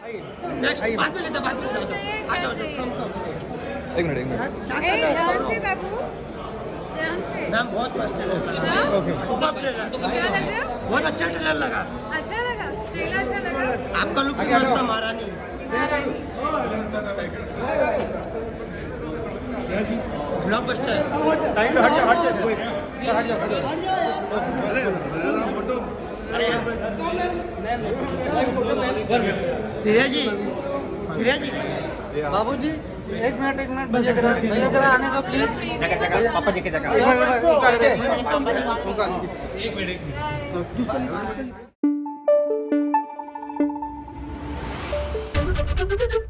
Next बात में लेते आ जाओ। एक मिनट ध्यान से बाबू, ध्यान से। मैम बहुत मस्त ट्रेलर लगा। Okay super trailer. क्या लग रहा? बहुत अच्छा ट्रेलर लगा। अच्छा लगा, ट्रेलर अच्छा लगा। आपका लुक भी मस्त था महारानी। ब्लॉकबस्टर है। साइड हट जा सीरिया जी, सीरिया जी। बाबूजी एक मिनट भैया जरा आने दो प्लीज। जगह पापा जी की जगह एक मिनट।